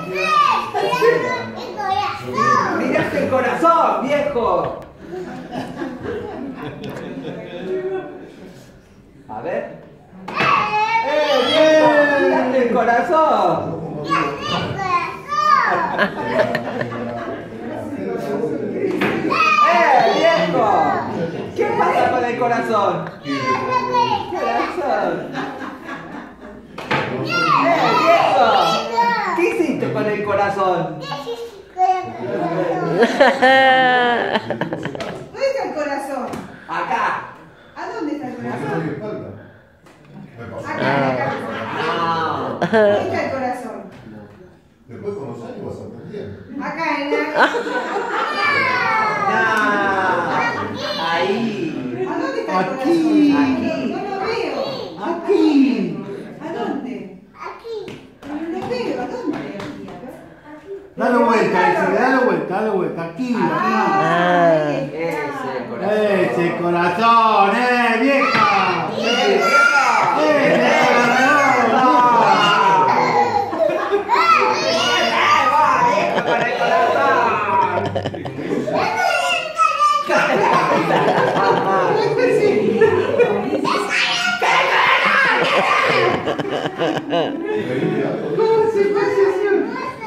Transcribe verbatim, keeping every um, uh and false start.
Miraste el corazón, viejo. A ver. ¡Eh, bien! ¡Miraste el corazón! ¡Eh, viejo! ¿Qué pasa con el corazón? Corazón. ¡Eh, viejo! ¿Qué hiciste con el corazón? ¿Dónde está el corazón? Acá. ¿A dónde está el corazón? Acá, Ah. acá. No. ¿Dónde está el corazón? Después con los años vas a aprender. Acá en la... No. Ahí. ¿A dónde está el corazón? Aquí. No, no lo veo. Aquí. ¿A dónde? No lo veo. ¿A dónde? Dale vuelta, ese, dale vuelta, dale vuelta. Aquí, aquí. Ah, ahí Ese está. corazón. Ese corazón, eh, vieja. ¡Eh, viejo! ¡Eh, ¡Eh, con el corazón! ¿Cómo se pasa eso?